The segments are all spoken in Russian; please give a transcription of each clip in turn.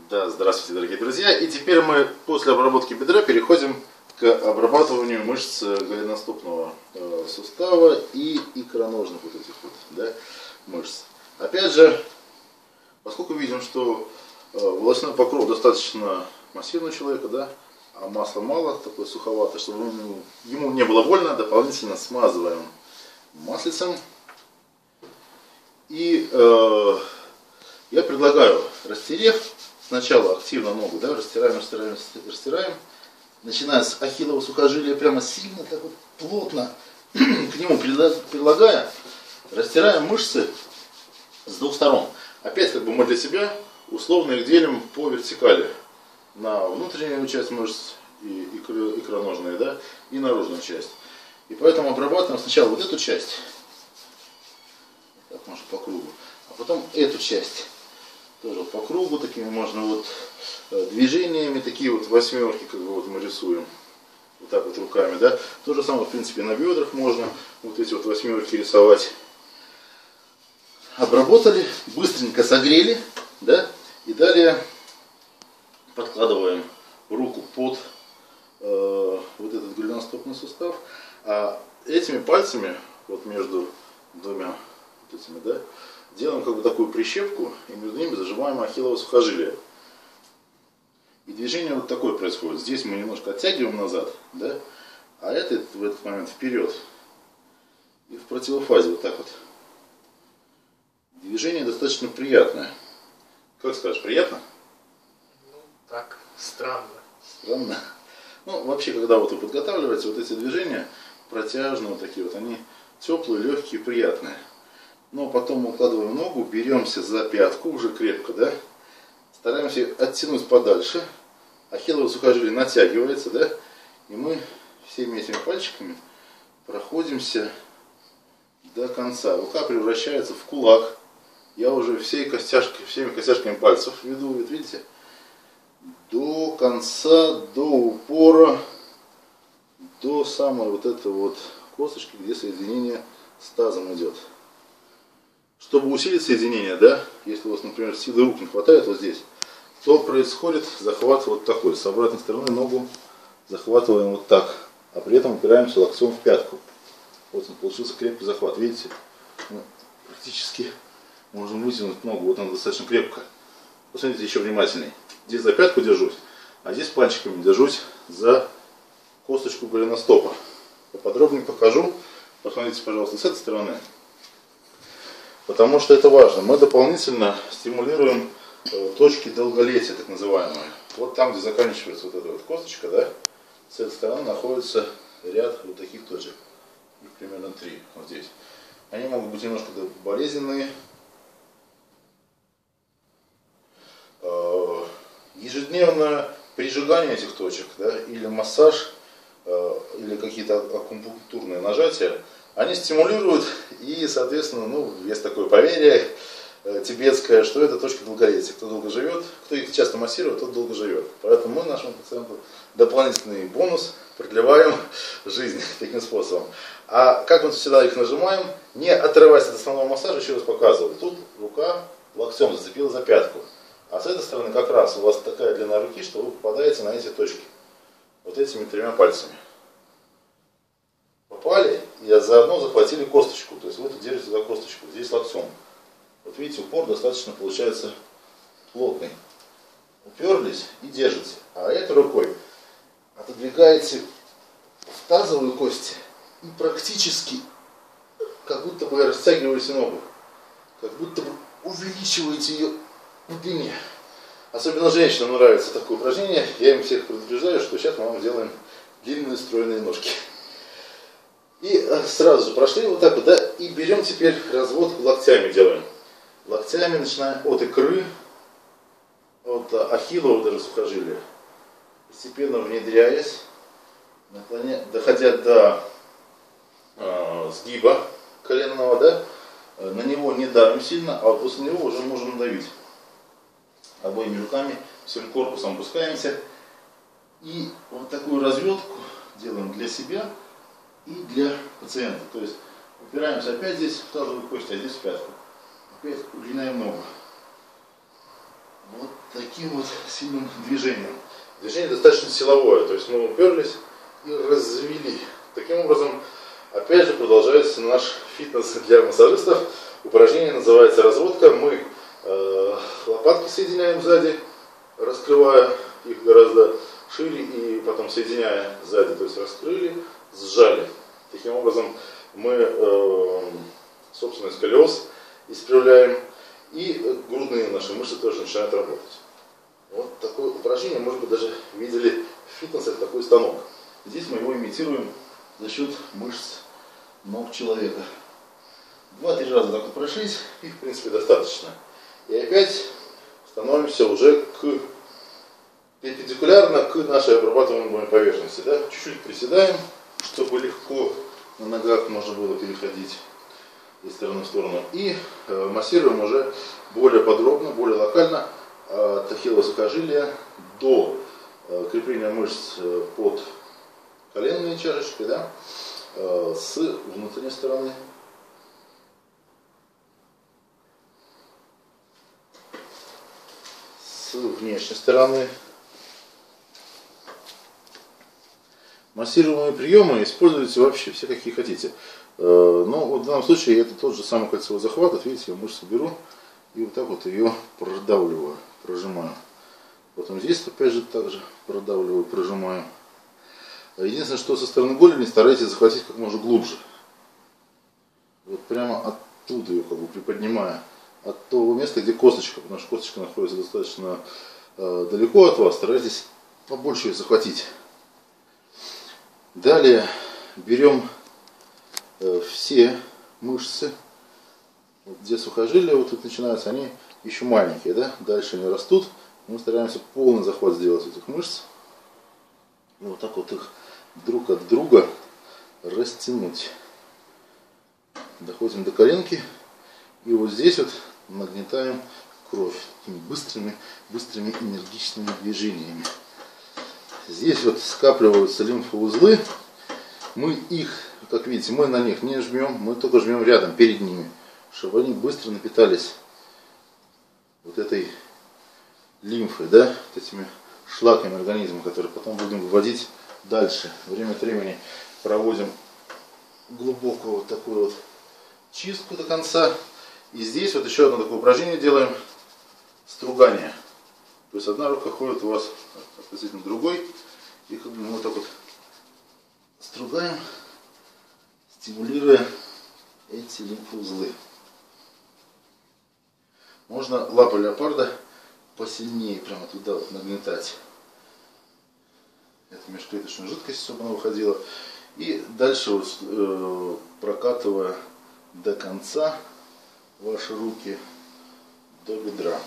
Да, здравствуйте, дорогие друзья. И теперь мы после обработки бедра переходим к обрабатыванию мышц голеностопного сустава и икроножных вот этих вот, да, мышц. Опять же, поскольку видим, что волосной покров достаточно массивный у человека, да, а масла мало, такое суховатое, чтобы ему не было больно, дополнительно смазываем маслицем. И я предлагаю, растерев, сначала активно ногу, да, растираем, начиная с ахиллового сухожилия, прямо сильно, так вот плотно к нему прилагая, растираем мышцы с двух сторон. Опять как бы мы для себя условно их делим по вертикали на внутреннюю часть мышц и икроножные, да, и наружную часть. И поэтому обрабатываем сначала вот эту часть, так, может, по кругу, а потом эту часть. Тоже по кругу, такими можно вот движениями, такие вот восьмерки, как бы вот мы рисуем, вот так вот руками, да. То же самое, в принципе, на бедрах можно вот эти вот восьмерки рисовать. Обработали, быстренько согрели, да, и далее подкладываем руку под вот этот голеностопный сустав, а этими пальцами, вот между двумя вот этими, да, делаем как бы такую прищепку, и между ними зажимаем ахиллово сухожилие. И движение вот такое происходит. Здесь мы немножко оттягиваем назад, да, а это в этот момент вперед. И в противофазе вот так вот. Движение достаточно приятное. Как скажешь, приятно? Ну, так, странно. Странно. Ну, вообще, когда вот вы подготавливаете, вот эти движения протяжные, вот такие вот, они теплые, легкие, приятные. Но потом мы укладываем ногу, беремся за пятку уже крепко, да, стараемся оттянуть подальше, ахиллово сухожилие натягивается, да, и мы всеми этими пальчиками проходимся до конца. Рука превращается в кулак. Я уже всеми костяшками пальцев веду, вот видите, до конца, до упора, до самой вот этой вот косточки, где соединение с тазом идет. Чтобы усилить соединение, да, если у вас, например, силы рук не хватает вот здесь, то происходит захват вот такой. С обратной стороны ногу захватываем вот так, а при этом упираемся локтем в пятку. Вот он, получился крепкий захват. Видите? Мы практически можем вытянуть ногу. Вот она достаточно крепкая. Посмотрите еще внимательней. Здесь за пятку держусь, а здесь пальчиками держусь за косточку голеностопа. Поподробнее покажу. Посмотрите, пожалуйста, с этой стороны. Потому что это важно. Мы дополнительно стимулируем точки долголетия, так называемые. Вот там, где заканчивается вот эта вот косточка, да, с этой стороны находится ряд вот таких точек. Их примерно 3 вот здесь. Они могут быть немножко болезненные. Ежедневное прижигание этих точек, да, или массаж, или какие-то акупунктурные нажатия, они стимулируют, и, соответственно, ну, есть такое поверье тибетское, что это точка долголетия. Кто долго живет, кто их часто массирует, тот долго живет. Поэтому мы нашему пациенту дополнительный бонус продлеваем жизнь таким способом. А как мы всегда их нажимаем, не отрываясь от основного массажа, еще раз показываю. Тут рука локтем зацепила за пятку. А с этой стороны как раз у вас такая длина руки, что вы попадаете на эти точки. Вот этими 3 пальцами. Попали и заодно захватили косточку. То есть вы тут держите за косточку, здесь локтем. Вот видите, упор достаточно получается плотный. Уперлись и держите. А этой рукой отодвигаете в тазовую кость и практически как будто бы растягиваете ногу. Как будто бы увеличиваете ее в длине. Особенно женщинам нравится такое упражнение. Я им всех предупреждаю, что сейчас мы вам сделаем длинные стройные ножки. И сразу же прошли вот так вот, да, и берем теперь разводку локтями делаем. Локтями начинаем от икры, от ахиллового даже сухожилия, постепенно внедряясь, доходя до сгиба коленного, да, на него не давим сильно, а вот после него уже можем надавить. Обоими руками, всем корпусом опускаемся. И вот такую разведку делаем для себя и для пациента. То есть упираемся опять здесь в тазовую кость, а здесь в пятку. Опять удлиняем ногу. Вот таким вот сильным движением. Движение достаточно силовое, то есть мы уперлись и развели. Таким образом, опять же, продолжается наш фитнес для массажистов. Упражнение называется разводка. Мы лопатки соединяем сзади, раскрывая их гораздо шире и потом соединяя сзади, то есть раскрыли, сжали. Таким образом мы собственно сколиоз исправляем и грудные наши мышцы тоже начинают работать. Вот такое упражнение, может быть, даже видели в фитнесах такой станок. Здесь мы его имитируем за счет мышц ног человека. 2-3 раза так вот прошлись, и в принципе достаточно. И опять становимся уже перпендикулярно к нашей обрабатываемой поверхности. Да? Чуть-чуть приседаем, чтобы легко на ногах можно было переходить из стороны в сторону. И массируем уже более подробно, более локально от ахиллова сухожилия до крепления мышц под коленной чашечкой, да, с внутренней стороны. С внешней стороны. Массируемые приемы используйте вообще все, какие хотите. Но вот в данном случае это тот же самый кольцевой захват. Вот видите, я мышцу беру и вот так вот ее продавливаю, прожимаю. Потом здесь опять же также продавливаю, прожимаю. Единственное, что со стороны голени старайтесь захватить как можно глубже. Вот прямо оттуда ее как бы приподнимая. От того места, где косточка, потому что косточка находится достаточно далеко от вас, старайтесь побольше ее захватить. Далее берем все мышцы, вот где сухожилия, вот тут начинаются, они еще маленькие, да? Дальше они растут, мы стараемся полный захват сделать этих мышц. И вот так вот их друг от друга растянуть. Доходим до коленки, и вот здесь вот нагнетаем кровь такими быстрыми энергичными движениями. Здесь вот скапливаются лимфоузлы. Мы их, как видите, мы на них не жмем, мы только жмем рядом, перед ними, чтобы они быстро напитались вот этой лимфой, да, вот этими шлаками организма, которые потом будем выводить дальше. Время от времени проводим глубокую вот такую вот чистку до конца. И здесь вот еще одно такое упражнение делаем, стругание. То есть одна рука ходит у вас относительно другой, и как бы мы вот так вот стругаем, стимулируя эти лимфоузлы. Можно лапой леопарда посильнее прямо туда вот нагнетать эту межклеточную жидкость, чтобы она выходила. И дальше вот, прокатывая до конца ваши руки до бедра.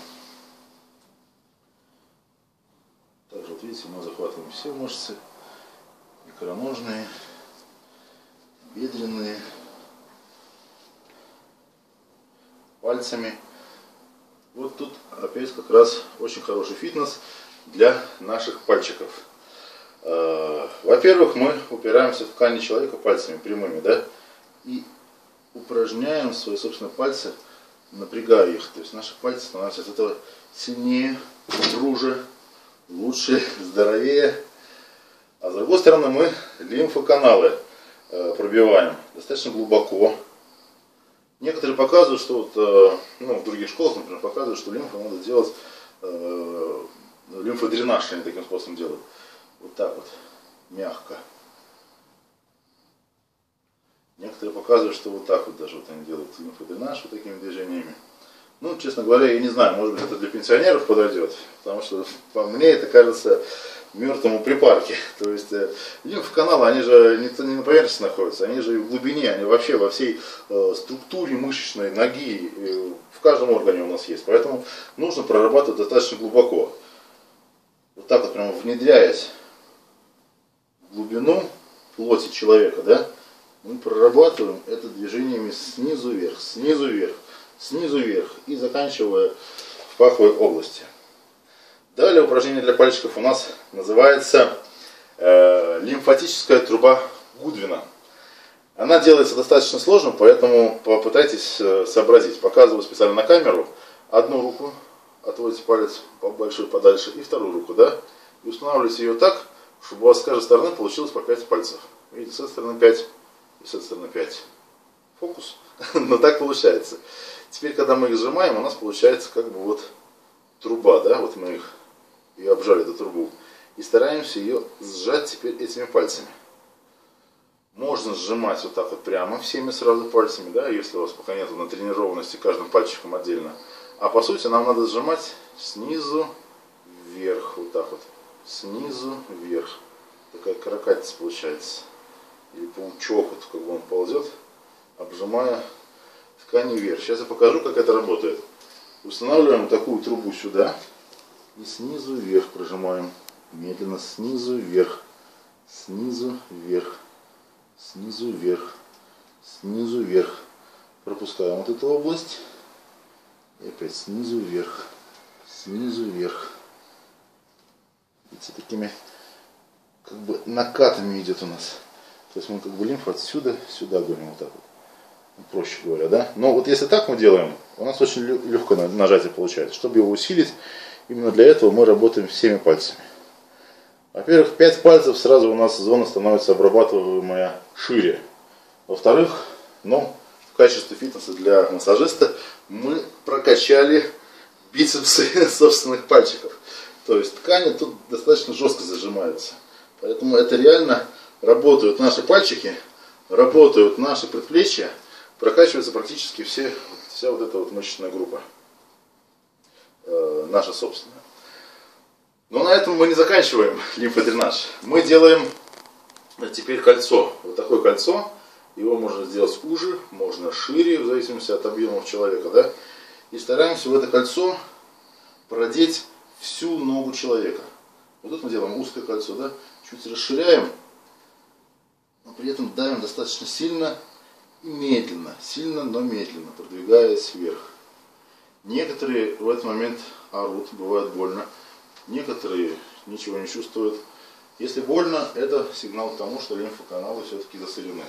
Также вот видите, мы захватываем все мышцы, икроножные, бедренные, пальцами. Вот тут опять как раз очень хороший фитнес для наших пальчиков. Во-первых, мы упираемся в ткани человека пальцами прямыми, да, и упражняем свои собственные пальцы, напрягая их. То есть наши пальцы становятся от этого сильнее, друже, лучше, здоровее. А с другой стороны мы лимфоканалы пробиваем достаточно глубоко. Некоторые показывают, что вот, в других школах, например, показывают, что лимфу надо делать, лимфодренаж они таким способом делают. Вот так вот, мягко. Некоторые показывают, что вот так вот даже вот они делают лимфодренаж вот такими движениями. Ну, честно говоря, я не знаю, может быть, это для пенсионеров подойдет, потому что по мне это кажется мертвому припарке. То есть лимфоканалы, они же не на поверхности находятся, они же в глубине, они вообще во всей структуре мышечной ноги, в каждом органе у нас есть. Поэтому нужно прорабатывать достаточно глубоко. Вот так вот прямо внедряясь в глубину плоти человека, да, мы прорабатываем это движениями снизу вверх, снизу вверх, снизу вверх и заканчивая в паховой области. Далее упражнение для пальчиков у нас называется лимфатическая труба Гудвина. Она делается достаточно сложно, поэтому попытайтесь сообразить. Показываю специально на камеру. Одну руку отводите палец побольше подальше, и вторую руку, да, и устанавливаете ее так, чтобы у вас с каждой стороны получилось по 5 пальцев. Видите, с этой стороны 5, и с этой стороны 5. Фокус. Но так получается. Теперь, когда мы их сжимаем, у нас получается как бы вот труба, да, вот мы их и обжали эту трубу. И стараемся ее сжать теперь этими пальцами. Можно сжимать вот так вот прямо всеми сразу пальцами, да, если у вас пока нет натренированности каждым пальчиком отдельно. А по сути нам надо сжимать снизу вверх, вот так вот. Снизу вверх. Такая каракатица получается. Или паучок, вот как бы он ползет, обжимая ткань вверх. Сейчас я покажу, как это работает. Устанавливаем такую трубу сюда и снизу вверх прожимаем. Медленно снизу вверх, снизу вверх, снизу вверх, снизу вверх. Пропускаем вот эту область. И опять снизу вверх, снизу вверх. Видите, такими как бы накатами идет у нас. То есть мы как бы лимфу отсюда сюда гоним вот так вот. Проще говоря, да? Но вот если так мы делаем, у нас очень легкое нажатие получается. Чтобы его усилить, именно для этого мы работаем всеми пальцами. Во-первых, 5 пальцев сразу у нас зона становится обрабатываемая шире. Во-вторых, в качестве фитнеса для массажиста мы прокачали бицепсы собственных пальчиков. То есть ткани тут достаточно жестко зажимаются. Поэтому это реально работают наши пальчики, работают наши предплечья, прокачивается практически вся вот эта вот мышечная группа. Наша собственная. Но на этом мы не заканчиваем лимфодренаж. Мы делаем теперь кольцо. Вот такое кольцо. Его можно сделать уже, можно шире, в зависимости от объемов человека. Да? И стараемся в это кольцо продеть всю ногу человека. Вот тут мы делаем узкое кольцо. Да? Чуть расширяем, но при этом давим достаточно сильно и медленно. Сильно, но медленно, продвигаясь вверх. Некоторые в этот момент орут, бывает больно. Некоторые ничего не чувствуют. Если больно, это сигнал к тому, что лимфоканалы все-таки засорены.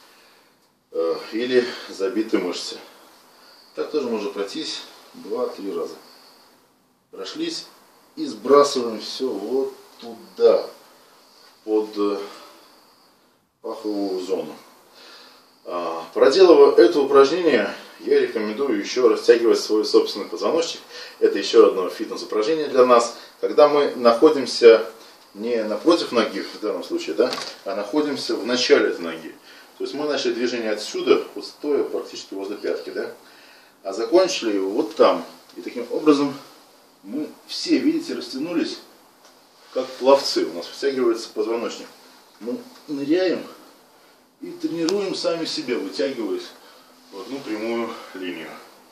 Или забиты мышцы. Так тоже можно пройтись 2-3 раза. Прошлись и сбрасываем все вот туда, под паховую зону. Проделывая это упражнение, я рекомендую еще растягивать свой собственный позвоночник. Это еще одно фитнес-упражнение для нас, когда мы находимся не напротив ноги в данном случае, да, а находимся в начале этой ноги. То есть мы начали движение отсюда, вот стоя практически возле пятки, да, а закончили его вот там. И таким образом мы все, видите, растянулись, как пловцы. У нас вытягивается позвоночник. Мы ныряем и тренируем сами себя, вытягиваясь в одну прямую линию.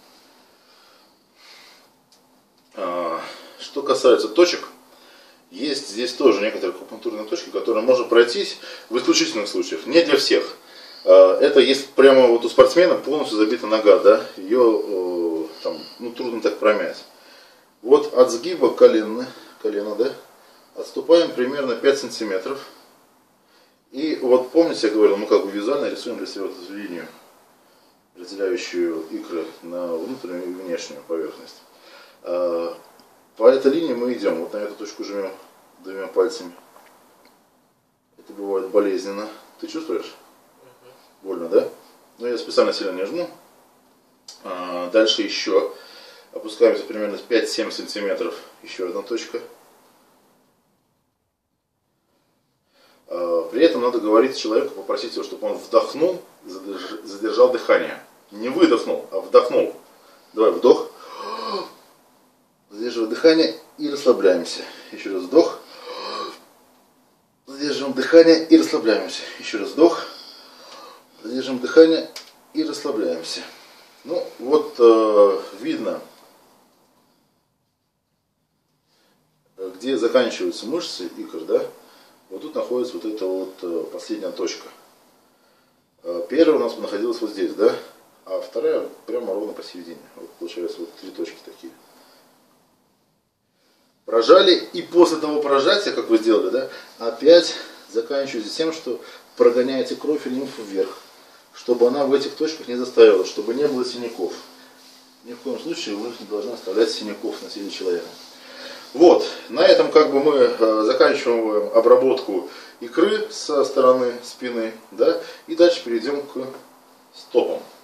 Что касается точек, есть здесь тоже некоторые акупунктурные точки, которые можно пройтись в исключительных случаях, не для всех. Это есть прямо вот у спортсмена полностью забита нога, да, ее там, трудно так промять. Вот от сгиба колена, да, отступаем примерно 5 сантиметров. И вот помните, я говорил, мы как бы визуально рисуем для себя вот эту линию, разделяющую икры на внутреннюю и внешнюю поверхность. По этой линии мы идем, вот на эту точку жмем 2 пальцами. Это бывает болезненно. Ты чувствуешь? Больно, да? Но я специально сильно не жму. Дальше еще опускаемся примерно 5-7 сантиметров. Еще одна точка. При этом надо говорить человеку, попросить его, чтобы он вдохнул и задержал дыхание. Не выдохнул, а вдохнул. Давай вдох. Задерживаем дыхание и расслабляемся. Еще раз вдох. Задерживаем дыхание и расслабляемся. Еще раз вдох. Задерживаем дыхание и расслабляемся. Видно, где заканчиваются мышцы икр, да? Вот тут находится вот эта вот последняя точка. Первая у нас находилась вот здесь, да? А вторая прямо ровно посередине. Вот получается вот 3 точки такие. Прожали, и после того прожатия, как вы сделали, да, опять заканчиваете тем, что прогоняете кровь и лимфу вверх, чтобы она в этих точках не заставила, чтобы не было синяков. Ни в коем случае вы не должны оставлять синяков на теле человека. Вот, на этом как бы мы заканчиваем обработку икры со стороны спины, да, и дальше перейдем к стопам.